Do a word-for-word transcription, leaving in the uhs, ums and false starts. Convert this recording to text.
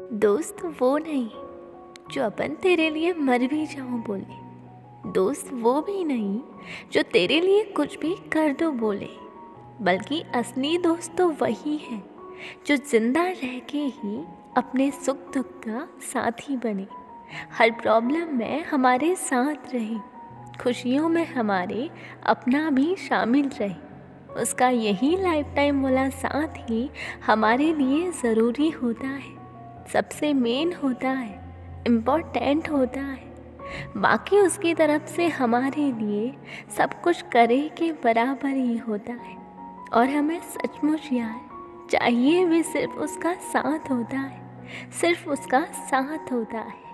दोस्त वो नहीं जो अपन तेरे लिए मर भी जाऊं बोले। दोस्त वो भी नहीं जो तेरे लिए कुछ भी कर दो बोले। बल्कि असली दोस्त तो वही है जो जिंदा रह के ही अपने सुख दुख का साथी बने, हर प्रॉब्लम में हमारे साथ रहे, खुशियों में हमारे अपना भी शामिल रहे। उसका यही लाइफ टाइम वाला साथ ही हमारे लिए ज़रूरी होता है, सबसे मेन होता है, इम्पोर्टेंट होता है। बाकी उसकी तरफ से हमारे लिए सब कुछ करे के बराबर ही होता है। और हमें सचमुच यार चाहिए भी सिर्फ उसका साथ होता है, सिर्फ उसका साथ होता है।